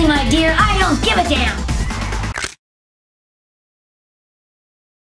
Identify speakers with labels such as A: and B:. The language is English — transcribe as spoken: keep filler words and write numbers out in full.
A: Really, my dear, I don't give a damn.